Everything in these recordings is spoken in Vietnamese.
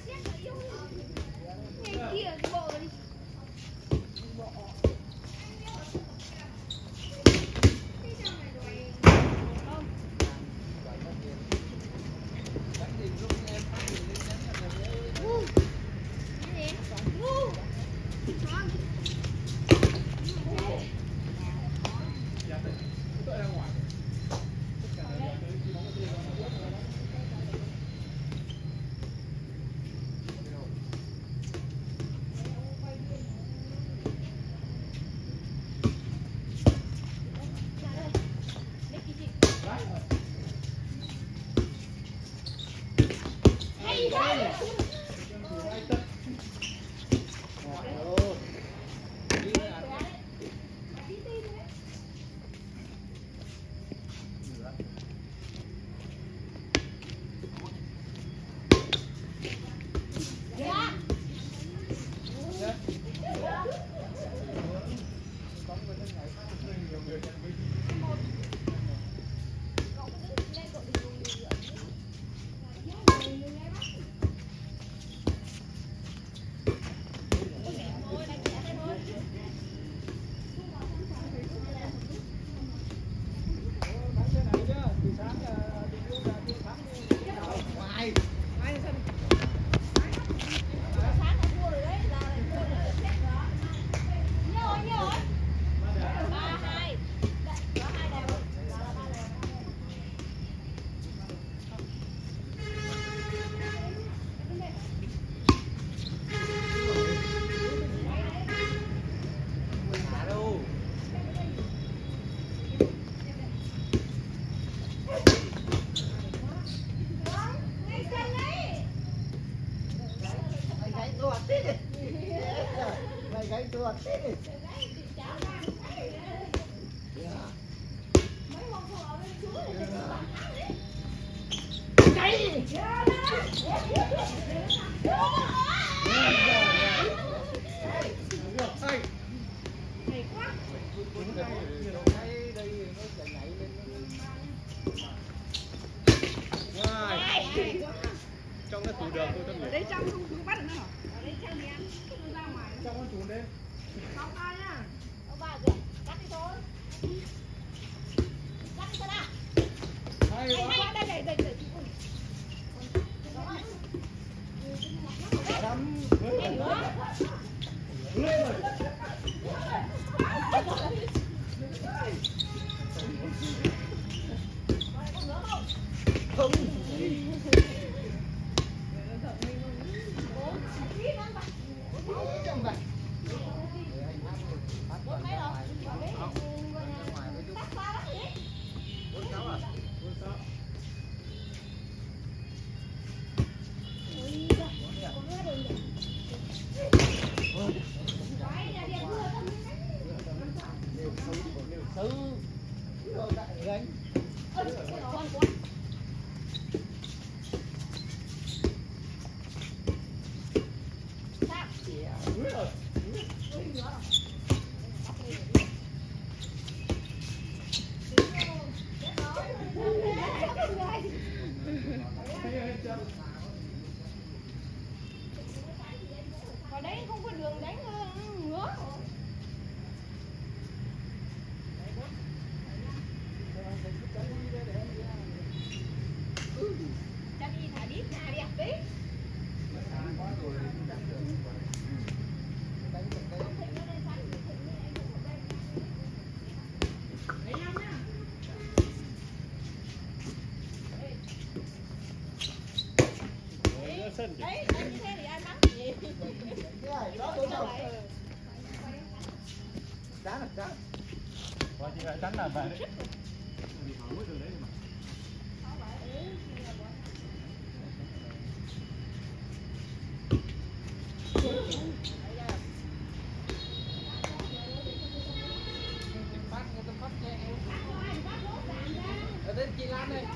Trong cái tủ đường tôi tâm ở đây trong không bắt được nữa hả? Ở đây trong thì ăn không ra ngoài. trong con chuồn đấy. Không ai nhá. Ông bà kìa, cắt đi thôi. Cắt đi thôi nào. Hay quá. Đây. Hay nữa. Không. Ở đấy không có đường đánh ngứa. Cho đi thả đít nhà đẹp tí. Đấy, đánh như thế thì ai mắng gì? Chán. Rồi chị lại chán là về đấy. Thì hỏi mỗi đường đấy mà. Ở đây chị Lan đây.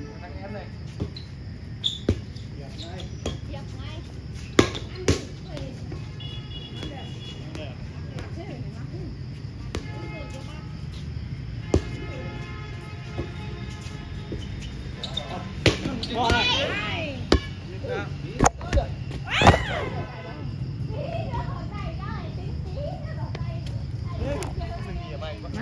Em này. Dập ngay.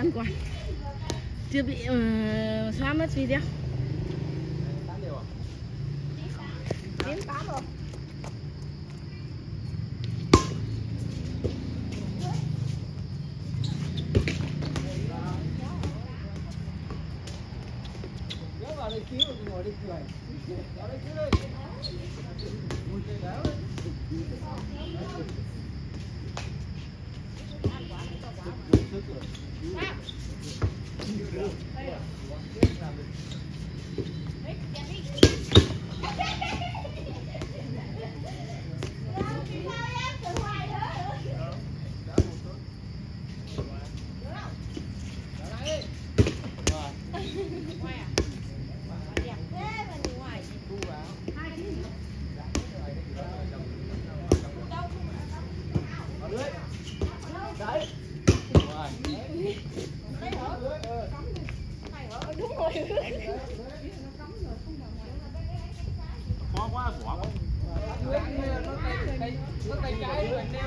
ăn quả. Chưa bị xóa mất video. 8 điều à? 98 rồi. Kéo vào đây cứu rồi ngồi đi cười. Vào đây cứu đây. Mùi cây đáo đấy. Khó quá bỏ. Nó tay trái rồi nêu.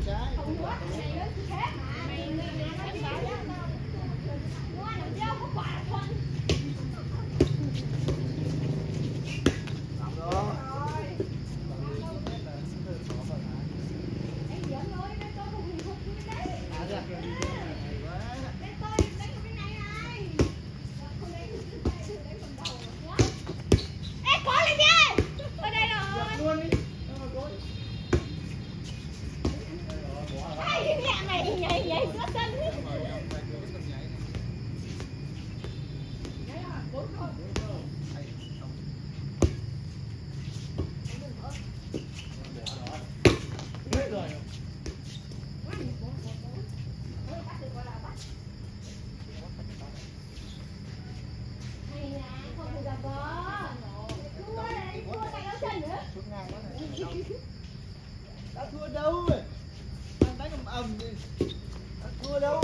Đã thua đâu rồi, đang đánh ầm đi, đã thua đâu.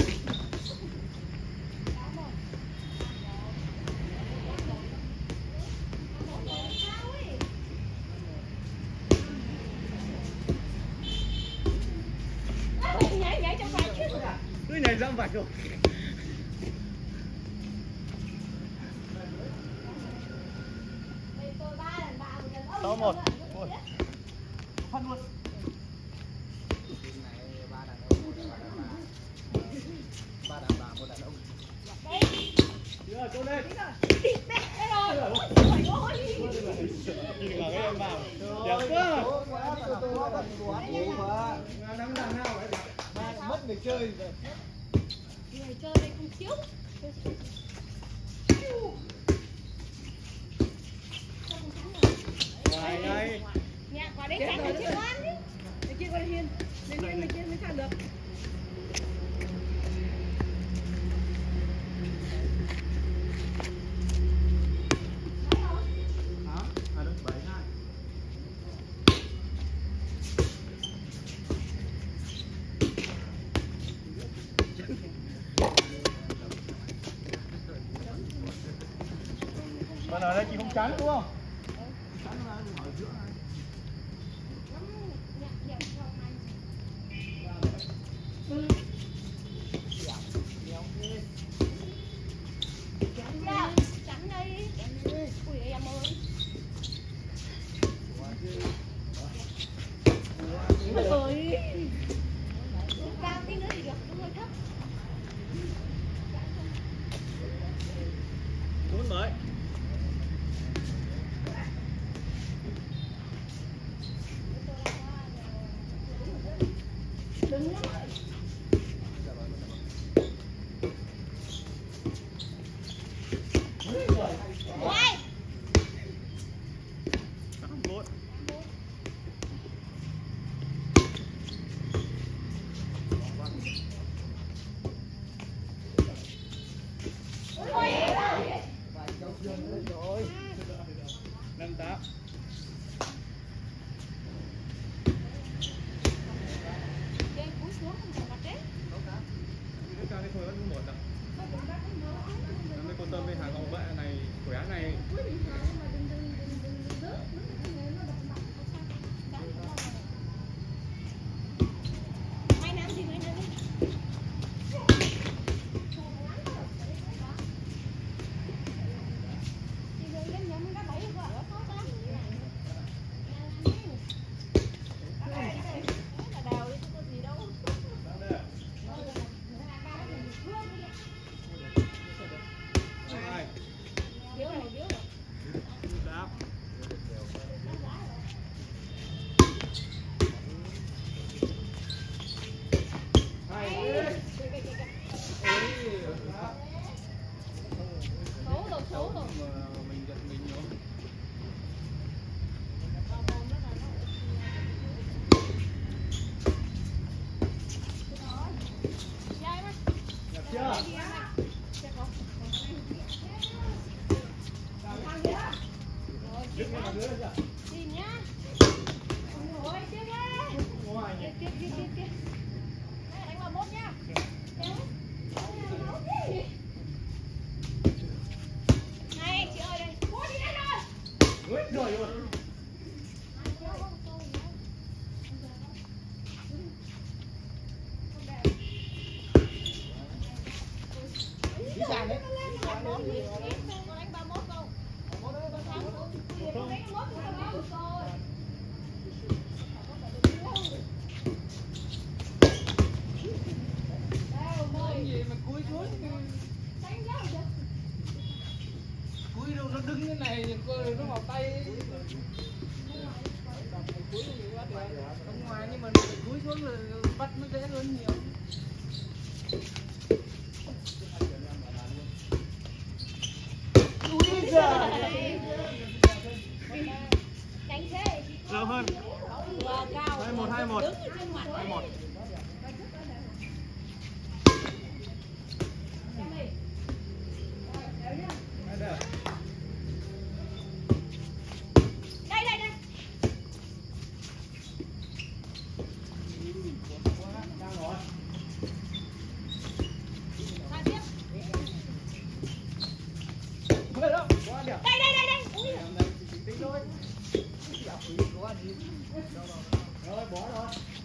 Nhảy trong vạch chứ. Cứ nhảy trong vạch rồi. Số 1. Phân luôn. Ba đàn bà, một đàn ông. Chưa, cô lên. Nhìn vào cái em vào. Đẹp quá. Đám đàn nào vậy? Ba mất người chơi rồi. Người chơi đây không chiếu. Ngoài ngay. Nhà quả đấy cắn là chưa ăn chứ. Cái kia con Hiên. Lên trên mới thằng được. Còn ở đây chị không chán đúng không? Muốn mới. Năm tám. Cái thôi vẫn một ạ. Mấy con tôm bên hàng ông vậy này khỏe này. Nhìn nhá. Ngồi tiếp đi. Tiếp. Đây, đánh vào mốt nhá. Này, chị ơi đây. Mốt đi đây rồi. Rồi rồi. Đi sang đấy. Gì mà cúi xuống cúi đâu nó đứng cái này nó vào tay cúi ở ngoài nhưng mà cúi xuống là bắt nó dễ hơn nhiều. Úi giời lâu hơn 21 rồi bỏ rồi.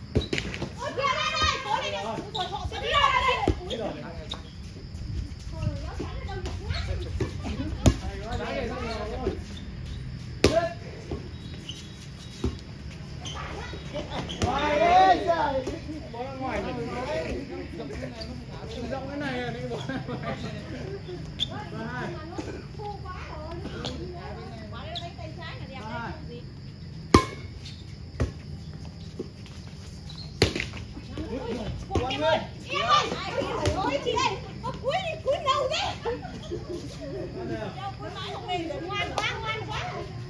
Ngoài đấy trời. Bỏ ra ngoài rồi. Rộng cái này đi bỏ ra ngoài. Rồi hai. Em ơi, ôi chị ơi, có cúi đâu đấy? Đâu cúi mãi không lên được, ngoan quá.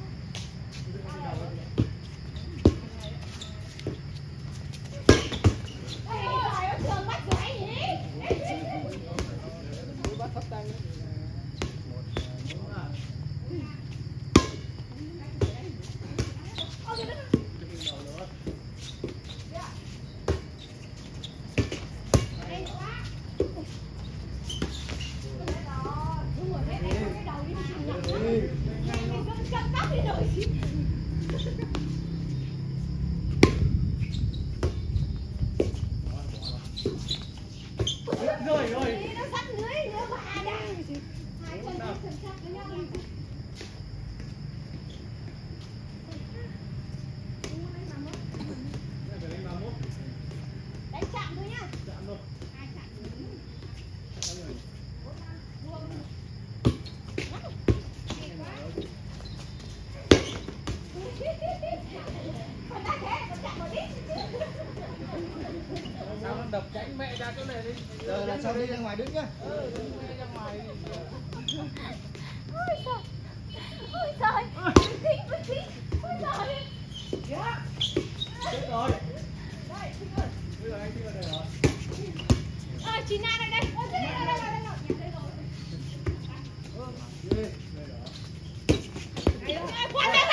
Ôi trời, trường bắt giỏi nhỉ? Bắt phát tay. Rồi. Nó sắp lưới nữa bà đây. Hai con sắp với nhau đi. Đánh chạm thôi nhá. Chạm thôi. Hai chạm. Sao nó đập tránh mẹ ra chỗ này đi. Giờ là sao đi ra ngoài đứng nhá. Đứng ra ngoài đi. Ôi trời. Ôi trời. Ôi trời. Dạ. Chết rồi. Đây, chị ơi. Bây giờ anh chưa đây rồi. Chị Na đây. Ôi đây rồi. Đi. Đây đó. Khoan đây.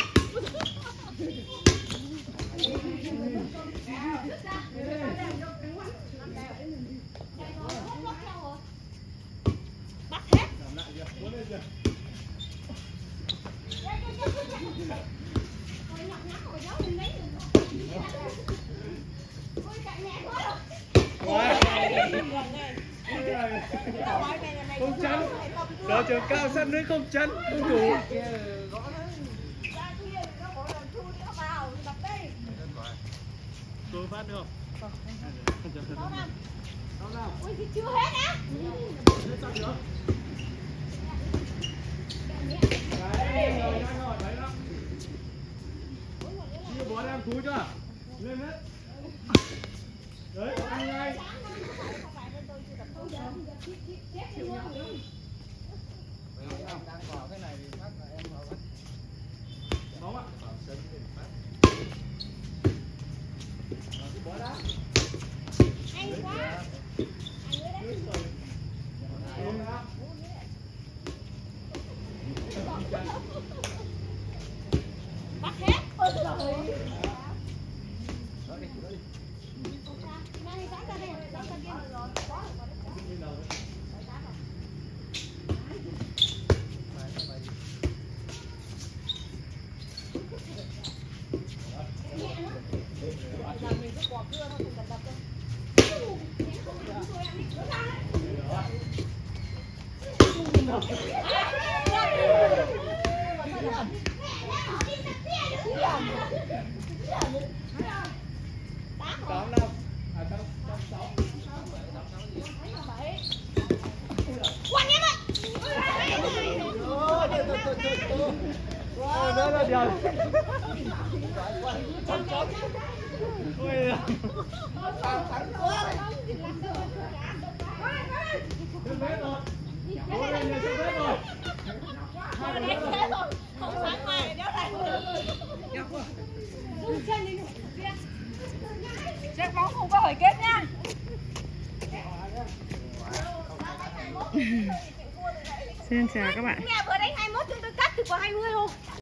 Bắt hết. Làm lại chưa? Muốn lên chưa? Ôi nhọc nhắc rồi đó mình lấy được. Ôi cạnh mẹ quá rồi. không chắn, đội trưởng cao sân nữa không chắn không đủ. Tôi phát được không? Ôi thì chưa hết á. Chia bó em cú chưa? Lên hết. Đấy, ăn ngay. Đang vào cái này thì phát là em vào bắt. Bóng ạ. Bỏ đá. Hay quá. Anh ơi đấy. Tám năm. Quanh em ơi. Đó là điều. Ôi. Lên bếp rồi. Ôi, lên bếp rồi. Không sáng mai đéo này. Chắc bóng không có hồi kết nha. Xin chào các bạn. Nhà vừa đánh 21 chúng tôi cắt được vào 20 luôn.